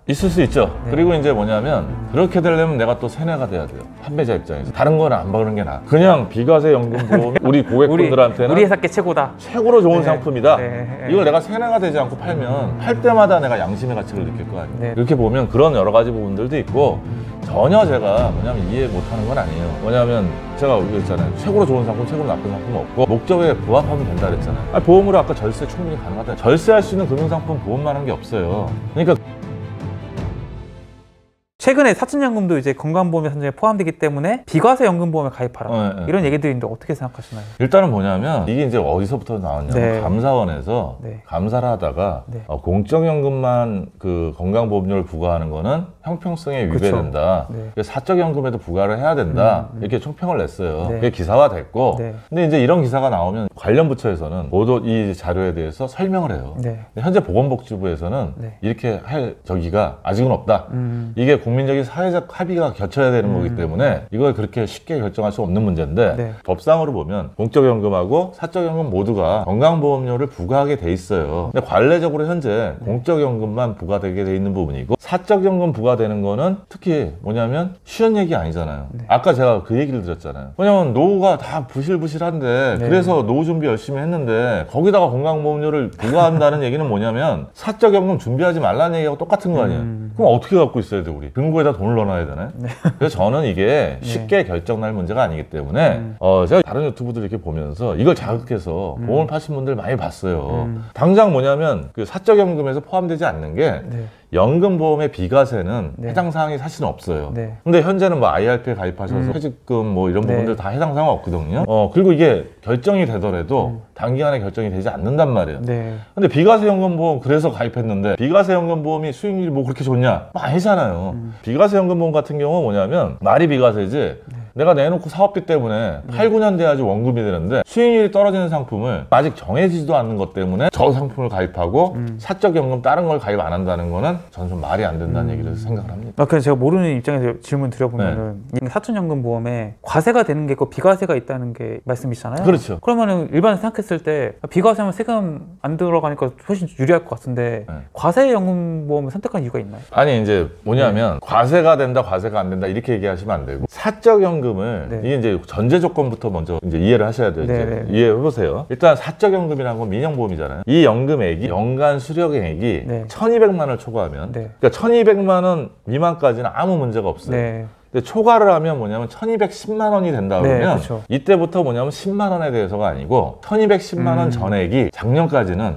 있을 수 있죠. 네. 그리고 이제 뭐냐면 그렇게 되려면 내가 또 세뇌가 돼야 돼요. 판매자 입장에서. 다른 거는 안 바르는 게 나아. 그냥 비과세 연금보험이 우리 고객분들한테는 우리 회사께 최고다. 최고로 좋은 네. 상품이다. 네. 이걸 내가 세뇌가 되지 않고 팔면 팔 때마다 내가 양심의 가책을 느낄 거 아니에요. 네. 이렇게 보면 그런 여러 가지 부분들도 있고 전혀 제가 뭐냐면 이해 못하는 건 아니에요. 뭐냐면 제가 그랬잖아요. 최고로 좋은 상품, 최고로 나쁜 상품은 없고 목적에 부합하면 된다 그랬잖아요. 보험으로 아까 절세 충분히 가능하다. 절세할 수 있는 금융상품 보험만 한 게 없어요. 그러니까 최근에 사춘연금도 이제 건강보험의 산정에 포함되기 때문에 비과세 연금보험에 가입하라. 네. 이런 얘기들이 있는데 어떻게 생각하시나요? 일단은 뭐냐면 이게 이제 어디서부터 나왔냐면 네. 감사원에서 네. 감사를 하다가 네. 공적연금만 그 건강보험료를 부과하는 거는 형평성에 위배된다. 네. 사적연금에도 부과를 해야 된다. 이렇게 총평을 냈어요. 네. 그게 기사화됐고 네. 근데 이제 이런 기사가 나오면 관련 부처에서는 모두 이 자료에 대해서 설명을 해요. 네. 근데 현재 보건복지부에서는 네. 이렇게 할 저기가 아직은 없다. 이게 국민적인 사회적 합의가 갖춰야 되는 거기 때문에 이걸 그렇게 쉽게 결정할 수 없는 문제인데 네. 법상으로 보면 공적연금하고 사적연금 모두가 건강보험료를 부과하게 돼 있어요. 근데 관례적으로 현재 공적연금만 부과되게 돼 있는 부분이고 사적연금 부과되는 거는 특히 뭐냐면 쉬운 얘기 아니잖아요. 네. 아까 제가 그 얘기를 드렸잖아요. 왜냐면 노후가 다 부실부실한데 네. 그래서 노후 준비 열심히 했는데 거기다가 건강보험료를 부과한다는 얘기는 뭐냐면 사적연금 준비하지 말라는 얘기하고 똑같은 거 아니에요. 그럼 어떻게 갖고 있어야 돼 우리? 금고에다 돈을 넣어놔야 되나요? 네. 그래서 저는 이게 쉽게 결정날 문제가 아니기 때문에 제가 다른 유튜브들 이렇게 보면서 이걸 자극해서 보험을 파신 분들 많이 봤어요. 당장 뭐냐면 그 사적연금에서 포함되지 않는 게 네. 연금보험의 비과세는 네. 해당 사항이 사실은 없어요. 네. 근데 현재는 뭐 IRP에 가입하셔서 퇴직금 뭐 이런 네. 부분들 다 해당 사항 없거든요. 그리고 이게 결정이 되더라도 단기간에 결정이 되지 않는단 말이에요. 네. 근데 비과세 연금보험 그래서 가입했는데 비과세 연금보험이 수익률이 뭐 그렇게 좋냐? 아니잖아요. 비과세 연금보험 같은 경우는 뭐냐면 말이 비과세지 내가 내놓고 사업비 때문에 8, 9년 돼야지 원금이 되는데 수익률이 떨어지는 상품을 아직 정해지지도 않는 것 때문에 저 상품을 가입하고 사적연금 다른 걸 가입 안 한다는 거는 저는 좀 말이 안 된다는 얘기를 생각을 합니다. 그래서 제가 모르는 입장에서 질문 드려보면은 사춘연금보험에 과세가 되는 게 있고 비과세가 있다는 게 말씀이시잖아요. 그렇죠. 그러면은 일반 생각했을 때 비과세하면 세금 안 들어가니까 훨씬 유리할 것 같은데 과세 연금보험을 선택한 이유가 있나요? 아니 이제 뭐냐면 과세가 된다, 과세가 안 된다 이렇게 얘기하시면 안 되고 사적연금을 이게 이제 전제 조건부터 먼저 이제 이해를 하셔야 돼요. 이제 이해해 보세요. 일단 사적연금이라는 건 민영보험이잖아요. 이 연금액이 연간 수령액이 1,200만 원을 초과하면 그러니까 1,200만 원 미만까지는 아무 문제가 없어요. 근데 초과를 하면 뭐냐면 1,210만 원이 된다 그러면 이때부터 뭐냐면 10만 원에 대해서가 아니고 1,210만 원 전액이 작년까지는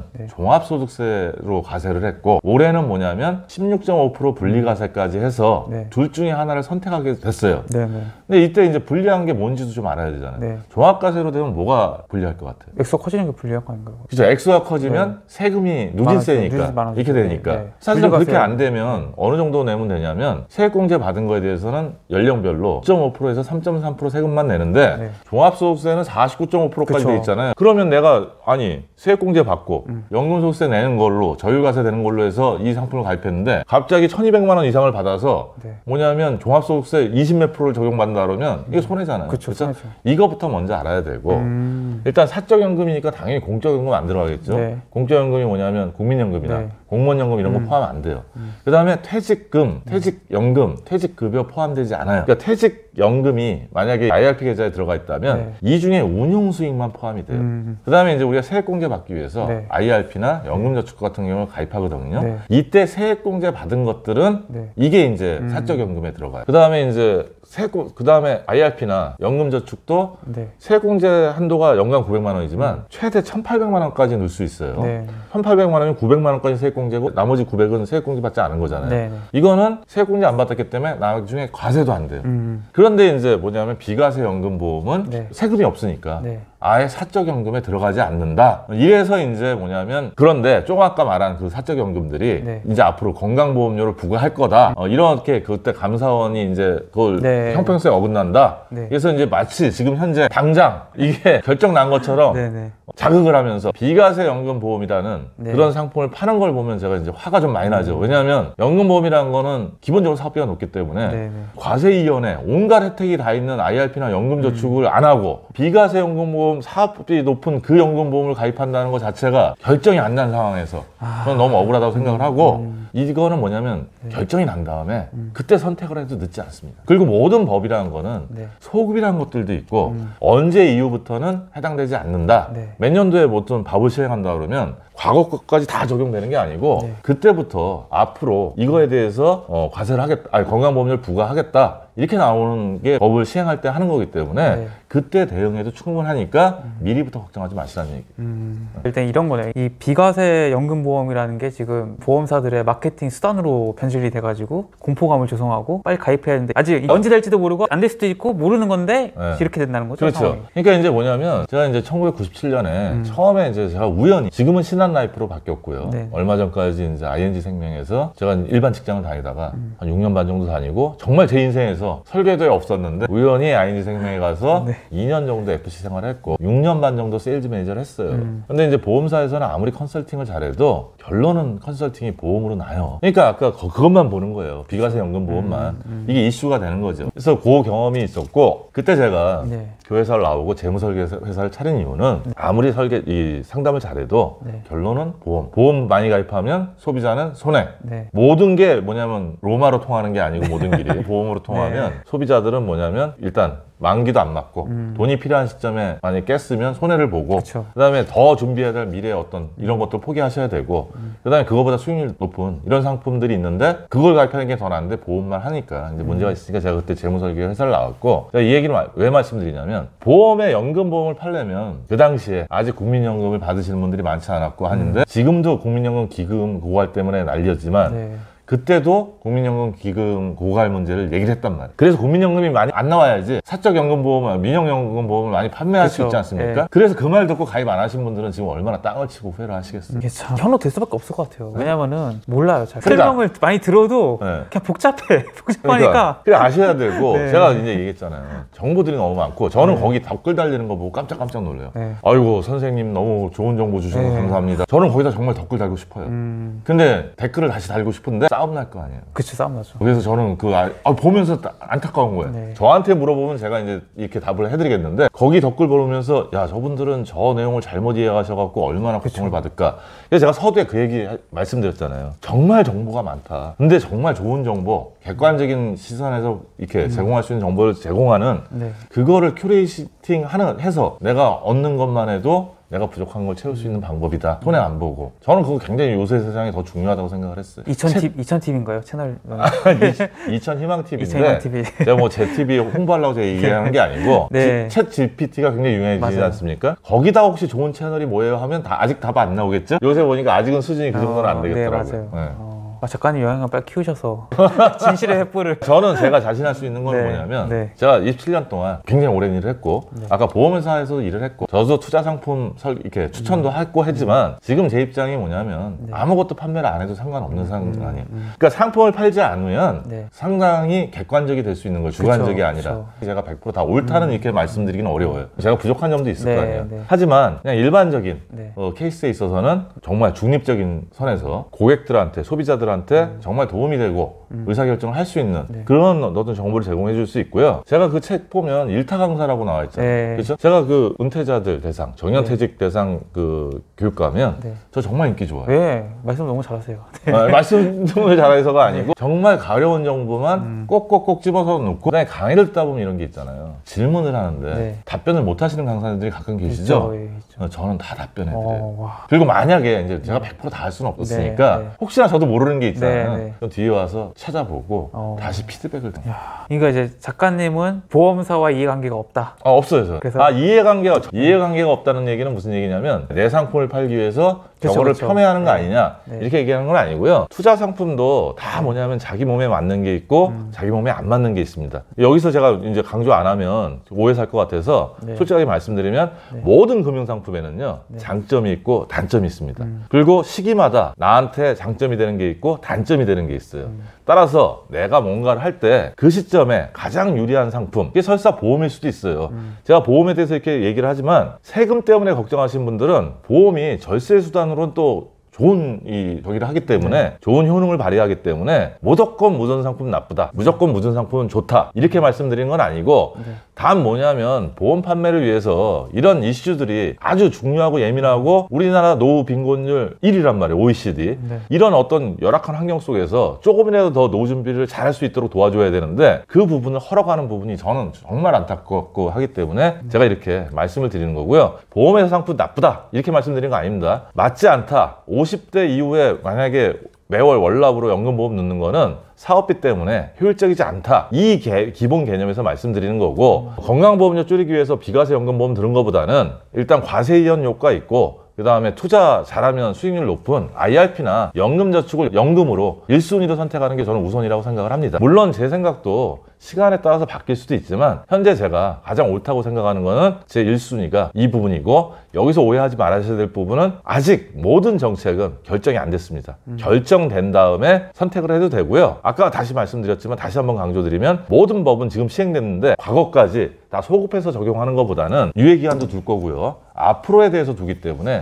종합소득세로 과세를 했고 올해는 뭐냐면 16.5% 분리과세까지 해서 둘 중에 하나를 선택하게 됐어요. 근데 이때 이제 불리한 게 뭔지도 좀 알아야 되잖아요. 종합과세로 되면 뭐가 불리할 것 같아요? 액수가 커지는 게 불리한 거 아닌가요? 그렇죠. 액수가 커지면 세금이 누진세니까 이렇게 되니까 사실은 그렇게 안 되면 어느 정도 내면 되냐면 세액공제 받은 거에 대해서는 연령별로 2.5%에서 3.3% 세금만 내는데 종합소득세는 49.5%까지 돼 있잖아요. 그러면 내가 아니 세액공제 받고 연금소득세 내는 걸로 저율과세 되는 걸로 해서 이 상품을 가입했는데 갑자기 1,200만 원 이상을 받아서 뭐냐면 종합소득세 20몇 프로를 적용받는다 그러면 이게 손해잖아요. 그렇죠? 이거부터 먼저 알아야 되고 일단 사적연금이니까 당연히 공적연금 안 들어가겠죠. 공적연금이 뭐냐면 국민연금이나 공무원연금 이런 거 포함 안 돼요. 그 다음에 퇴직금, 퇴직연금, 퇴직급여 포함되지 않아요. 그러니까 퇴직연금이 만약에 IRP 계좌에 들어가 있다면 이 중에 운용수익만 포함이 돼요. 그 다음에 이제 우리가 세액공제 받기 위해서 IRP나 연금저축 같은 경우를 가입하거든요. 이때 세액공제 받은 것들은 이게 이제 사적연금에 들어가요. 그 다음에 이제 그 다음에 IRP나 연금저축도 세액공제 한도가 연간 900만 원이지만 최대 1,800만 원까지 넣을 수 있어요. 1,800만 원이면 900만 원까지 세액공제고 나머지 900은 세액공제 받지 않은 거잖아요. 이거는 세액공제 안 받았기 때문에 나중에 과세도 안 돼요. 그런데 이제 뭐냐면 비과세 연금보험은 세금이 없으니까 아예 사적연금에 들어가지 않는다. 이래서 이제 뭐냐면 그런데 조금 아까 말한 그 사적연금들이 이제 앞으로 건강보험료를 부과할 거다. 이렇게 그때 감사원이 이제 그걸 형평성에 어긋난다. 그래서 이제 마치 지금 현재 당장 이게 결정 난 것처럼 자극을 하면서 비과세 연금보험이라는 그런 상품을 파는 걸 보면 제가 이제 화가 좀 많이 나죠. 왜냐하면 연금보험이라는 거는 기본적으로 사업비가 높기 때문에 과세 이연에 온갖 혜택이 다 있는 IRP나 연금저축을 안 하고 비과세 연금보험 사업비 높은 그 연금보험을 가입한다는 것 자체가 결정이 안 난 상황에서 저는 너무 억울하다고 생각을 하고 이거는 뭐냐면 결정이 난 다음에 그때 선택을 해도 늦지 않습니다. 그리고 모든 법이라는 거는 소급이라는 것들도 있고 언제 이후부터는 해당되지 않는다. 몇 년도에 어떤 법을 시행한다 그러면 과거 것까지 다 적용되는 게 아니고 그때부터 앞으로 이거에 대해서 과세를 하겠다, 건강보험료를 부과하겠다 이렇게 나오는 게 법을 시행할 때 하는 거기 때문에 그때 대응해도 충분하니까 미리부터 걱정하지 마시라는 얘기. 일단 이런 거네. 이 비과세 연금보험이라는 게 지금 보험사들의 마케팅 수단으로 변질이 돼가지고 공포감을 조성하고 빨리 가입해야 하는데 아직 언제 될지도 모르고 안 될 수도 있고 모르는 건데 이렇게 된다는 거죠. 그렇죠. 상황이. 그러니까 이제 뭐냐면 제가 이제 1997년에 처음에 이제 제가 우연히 지금은 신한라이프로 바뀌었고요. 얼마 전까지 이제 ING 생명에서 제가 일반 직장을 다니다가 한 6년 반 정도 다니고 정말 제 인생에서 설계도에 없었는데 우연히 ING 생명에 가서 2년 정도 FC 생활을 했고 6년 반 정도 세일즈 매니저를 했어요. 근데 이제 보험사에서는 아무리 컨설팅을 잘해도 결론은 컨설팅이 보험으로 나요. 그러니까 아까 그것만 보는 거예요. 비과세 연금보험만. 이게 이슈가 되는 거죠. 그래서 그 경험이 있었고 그때 제가 교회사를 나오고 재무설계 회사를 차린 이유는 아무리 이 상담을 잘해도 결론은 보험 많이 가입하면 소비자는 손해. 모든 게 뭐냐면 로마로 통하는 게 아니고 모든 길이 보험으로 통하면 소비자들은 뭐냐면 일단 만기도 안 맞고 돈이 필요한 시점에 만약에 깼으면 손해를 보고 그다음에 더 준비해야 될 미래의 어떤 이런 것도 포기하셔야 되고 그다음에 그거보다 수익률 높은 이런 상품들이 있는데 그걸 가입하는 게 더 나은데 보험만 하니까 이제 문제가 있으니까 제가 그때 재무설계 회사를 나왔고 제가 이 얘기를 왜 말씀드리냐면 보험에 연금보험을 팔려면 그 당시에 아직 국민연금을 받으시는 분들이 많지 않았고 하는데 지금도 국민연금 기금 고갈 때문에 날렸지만 그때도 국민연금 기금 고갈 문제를 얘기를 했단 말이에요. 그래서 국민연금이 많이 안 나와야지 사적연금보험, 민영연금보험을 많이 판매할 수 있지 않습니까? 그래서 그 말 듣고 가입 안 하신 분들은 지금 얼마나 땅을 치고 후회를 하시겠어요. 이게 참 현혹 될 수밖에 없을 것 같아요. 왜냐면은 몰라요. 잘 설명을 많이 들어도 그냥 복잡해. 복잡하니까. 그래 아셔야 되고 제가 이제 얘기했잖아요. 정보들이 너무 많고 저는 거기 댓글 달리는 거 보고 깜짝 놀래요. 아이고 선생님 너무 좋은 정보 주셔서 감사합니다. 저는 거기다 정말 댓글 달고 싶어요. 근데 댓글을 다시 달고 싶은데 싸움 날 거 아니에요. 그치, 싸움 나죠. 그래서 저는 보면서 안타까운 거예요. 저한테 물어보면 제가 이제 이렇게 답을 해드리겠는데 거기 댓글 보면서 야 저분들은 저 내용을 잘못 이해하셔갖고 얼마나 고통을 받을까. 그래서 제가 서두에 그 얘기 말씀드렸잖아요. 정말 정보가 많다. 근데 정말 좋은 정보, 객관적인 시선에서 이렇게 제공할 수 있는 정보를 제공하는 그거를 큐레이팅 해서 내가 얻는 것만 해도 내가 부족한 걸 채울 수 있는 방법이다. 손해 안 보고. 저는 그거 굉장히 요새 세상에 더 중요하다고 생각을 했어요. 2000TV인가요? 채널? 2000희망TV인데 제가 뭐 제 TV 홍보하려고 제가 얘기하는 게 아니고 챗 GPT가 굉장히 유명해지지 않습니까? 거기다 혹시 좋은 채널이 뭐예요 하면 아직 답 안 나오겠죠? 요새 보니까 아직은 수준이 그 정도는 안 되겠더라고요. 맞아요. 작가님 영향을 빨리 키우셔서 진실의 횃불을 저는 제가 자신할 수 있는 건 뭐냐면 제가 27년 동안 굉장히 오랜 일을 했고 아까 보험회사에서 일을 했고 저도 투자 상품 이렇게 추천도 했고 했지만 지금 제 입장이 뭐냐면 아무것도 판매를 안 해도 상관없는 상황이에요. 그러니까 상품을 팔지 않으면 상당히 객관적이 될 수 있는 거예요. 주관적이 아니라 제가 100% 다 옳다는 이렇게 말씀드리기는 어려워요. 제가 부족한 점도 있을 거 아니에요. 하지만 그냥 일반적인 케이스에 있어서는 정말 중립적인 선에서 고객들한테 소비자들한테 정말 도움이 되고 의사결정을 할 수 있는 그런 어떤 정보를 제공해 줄 수 있고요. 제가 그 책 보면 일타 강사라고 나와 있잖아요. 그렇죠? 제가 그 은퇴자들 대상, 정년퇴직 대상 그 교육가면 저 정말 인기 좋아요. 말씀 너무 잘하세요. 말씀 정말 잘해서가 아니고 정말 가려운 정보만 꼭꼭꼭 집어서 놓고 그다음에 강의를 듣다 보면 이런 게 있잖아요. 질문을 하는데 답변을 못 하시는 강사님들이 가끔 계시죠? 저는 다 답변해드려요. 그리고 만약에 이제 제가 100% 다 할 수는 없었으니까 혹시나 저도 모르는 게 있잖아요. 그럼 뒤에 와서 찾아보고 다시 피드백을 그러니까 이제 작가님은 보험사와 이해관계가 없다. 없어요. 그래서 이해관계가 없다는 얘기는 무슨 얘기냐면 내 상품을 팔기 위해서 저거를 폄훼하는 거 아니냐 이렇게 얘기하는 건 아니고요. 투자 상품도 다 뭐냐면 자기 몸에 맞는 게 있고 자기 몸에 안 맞는 게 있습니다. 여기서 제가 이제 강조 안 하면 오해 살 것 같아서 솔직하게 말씀드리면 모든 금융상품에는요 장점이 있고 단점이 있습니다. 그리고 시기마다 나한테 장점이 되는 게 있고 단점이 되는 게 있어요. 따라서 내가 뭔가를 할 때 그 시점에 가장 유리한 상품, 이게 설사 보험일 수도 있어요. 제가 보험에 대해서 이렇게 얘기를 하지만 세금 때문에 걱정하시는 분들은 보험이 절세 수단으로는 또 좋은 저기를 하기 때문에 좋은 효능을 발휘하기 때문에 무조건 무전 상품 나쁘다, 무조건 무전 상품은 좋다 이렇게 말씀드리는 건 아니고 단 뭐냐면 보험 판매를 위해서 이런 이슈들이 아주 중요하고 예민하고 우리나라 노후 빈곤율 1위란 말이에요. OECD. 이런 어떤 열악한 환경 속에서 조금이라도 더 노후 준비를 잘할 수 있도록 도와줘야 되는데 그 부분을 허락하는 부분이 저는 정말 안타깝고 하기 때문에 제가 이렇게 말씀을 드리는 거고요. 보험회사 상품 나쁘다 이렇게 말씀드리는 거 아닙니다. 맞지 않다. 50대 이후에 만약에 매월 월납으로 연금보험 넣는 거는 사업비 때문에 효율적이지 않다. 이 기본 개념에서 말씀드리는 거고 건강보험료 줄이기 위해서 비과세 연금보험 드는 것보다는 일단 과세 이연 효과 있고 그 다음에 투자 잘하면 수익률 높은 IRP나 연금저축을 연금으로 1순위로 선택하는 게 저는 우선이라고 생각을 합니다. 물론 제 생각도 시간에 따라서 바뀔 수도 있지만 현재 제가 가장 옳다고 생각하는 거는 제 1순위가 이 부분이고 여기서 오해하지 말아야 될 부분은 아직 모든 정책은 결정이 안 됐습니다. 결정된 다음에 선택을 해도 되고요. 아까 다시 말씀드렸지만 다시 한번 강조드리면 모든 법은 지금 시행됐는데 과거까지 다 소급해서 적용하는 것보다는 유예기한도 둘 거고요. 앞으로에 대해서 두기 때문에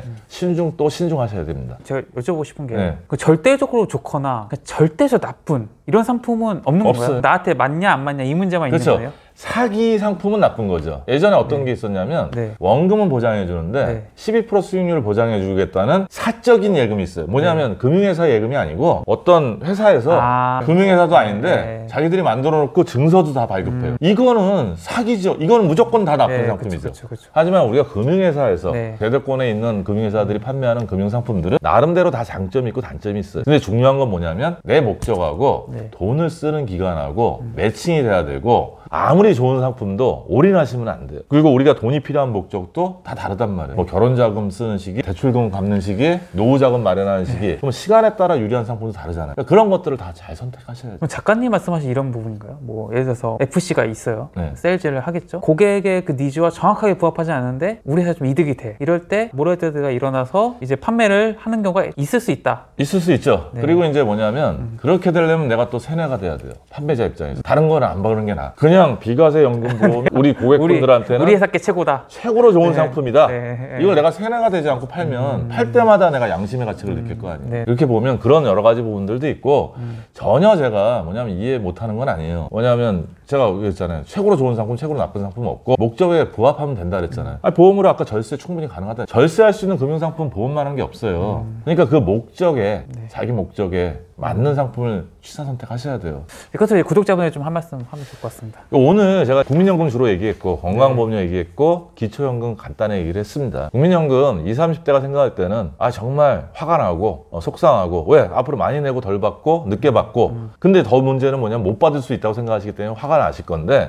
또 신중하셔야 됩니다. 제가 여쭤보고 싶은 게 그 절대적으로 좋거나 절대적 나쁜 이런 상품은 없는 건가요? 나한테 맞냐 안 맞냐 이 문제만 있는 거예요? 사기 상품은 나쁜 거죠. 예전에 어떤 게 있었냐면 원금은 보장해 주는데 12% 수익률을 보장해 주겠다는 사적인 예금이 있어요. 뭐냐면 금융회사 예금이 아니고 어떤 회사에서 금융회사도 아닌데 자기들이 만들어 놓고 증서도 다 발급해요. 이거는 사기죠. 이거는 무조건 다 나쁜 상품이죠. 그쵸. 하지만 우리가 금융회사에서 대대권에 있는 금융회사들이 판매하는 금융상품들은 나름대로 다 장점이 있고 단점이 있어요. 근데 중요한 건 뭐냐면 내 목적하고 돈을 쓰는 기간하고 매칭이 돼야 되고 아무리 좋은 상품도 올인하시면 안 돼요. 그리고 우리가 돈이 필요한 목적도 다 다르단 말이에요. 뭐 결혼자금 쓰는 시기, 대출금 갚는 시기, 노후자금 마련하는 시기 그럼 시간에 따라 유리한 상품도 다르잖아요. 그러니까 그런 것들을 다 잘 선택하셔야 돼요. 작가님 말씀하신 이런 부분인가요? 뭐 예를 들어서 FC가 있어요. 세일즈를 하겠죠. 고객의 그 니즈와 정확하게 부합하지 않는데 우리 회사 좀 이득이 돼. 이럴 때 모레드가 일어나서 이제 판매를 하는 경우가 있을 수 있다. 있을 수 있죠. 그리고 이제 뭐냐면 그렇게 되려면 내가 또 세뇌가 돼야 돼요. 판매자 입장에서. 다른 거는 안 받는 게 나아. 그냥 비과세 연금보험이 우리 고객분들한테는 우리 회사께 최고다. 최고로 좋은 상품이다. 이걸 내가 세뇌가 되지 않고 팔면 팔 때마다 내가 양심의 가책을 느낄 거 아니에요. 이렇게 보면 그런 여러 가지 부분들도 있고 전혀 제가 뭐냐면 이해 못하는 건 아니에요. 뭐냐면 제가 그랬잖아요. 최고로 좋은 상품, 최고로 나쁜 상품은 없고 목적에 부합하면 된다 그랬잖아요. 보험으로 아까 절세 충분히 가능하다. 절세할 수 있는 금융상품 보험만 한 게 없어요. 그러니까 그 목적에 자기 목적에 맞는 상품을 취사 선택하셔야 돼요. 그것을 구독자분들 좀 한 말씀 하면 좋을 것 같습니다. 오늘 제가 국민연금 주로 얘기했고 건강보험료 얘기했고 기초연금 간단히 얘기를 했습니다. 국민연금 20, 30대가 생각할 때는 정말 화가 나고 속상하고 왜 앞으로 많이 내고 덜 받고 늦게 받고 근데 더 문제는 뭐냐면 못 받을 수 있다고 생각하시기 때문에 화가 나실 건데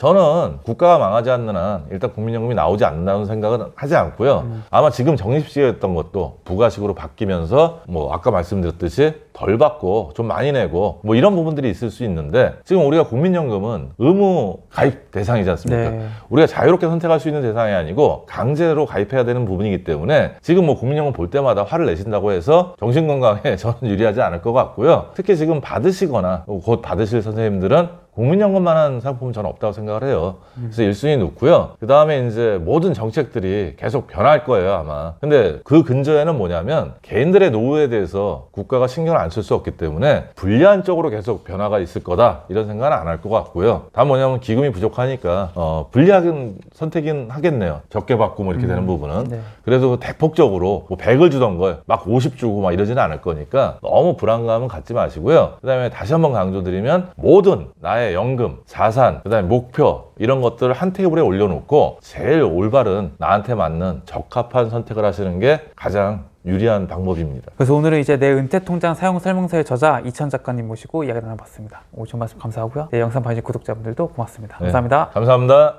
저는 국가가 망하지 않는 한 일단 국민연금이 나오지 않는다는 생각은 하지 않고요. 아마 지금 적립식이었던 것도 부가식으로 바뀌면서 뭐 아까 말씀드렸듯이 덜 받고 좀 많이 내고 뭐 이런 부분들이 있을 수 있는데 지금 우리가 국민연금은 의무 가입 대상이지 않습니까? 우리가 자유롭게 선택할 수 있는 대상이 아니고 강제로 가입해야 되는 부분이기 때문에 지금 뭐 국민연금 볼 때마다 화를 내신다고 해서 정신건강에 저는 유리하지 않을 것 같고요. 특히 지금 받으시거나 곧 받으실 선생님들은 국민연금만한 상품은 저는 없다고 생각을 해요. 그래서 1순위 놓고요. 그 다음에 이제 모든 정책들이 계속 변할 거예요, 아마. 근데 그 근저에는 뭐냐면 개인들의 노후에 대해서 국가가 신경을 안 쓸 수 없기 때문에 불리한 쪽으로 계속 변화가 있을 거다 이런 생각은 안 할 것 같고요. 다음 뭐냐면 기금이 부족하니까 불리한 선택은 하겠네요. 적게 받고 뭐 이렇게 되는 부분은. 그래도 대폭적으로 뭐 100을 주던 걸 막 50 주고 막 이러지는 않을 거니까 너무 불안감은 갖지 마시고요. 그 다음에 다시 한번 강조드리면 모든 나의 연금, 자산, 그 다음에 목표 이런 것들을 한 테이블에 올려놓고 제일 올바른 나한테 맞는 적합한 선택을 하시는 게 가장 유리한 방법입니다. 그래서 오늘은 이제 내 은퇴통장 사용 설명서의 저자 이천 작가님 모시고 이야기 나눠봤습니다. 오늘 좋은 말씀 감사하고요. 영상 봐주신 구독자분들도 고맙습니다. 감사합니다. 감사합니다.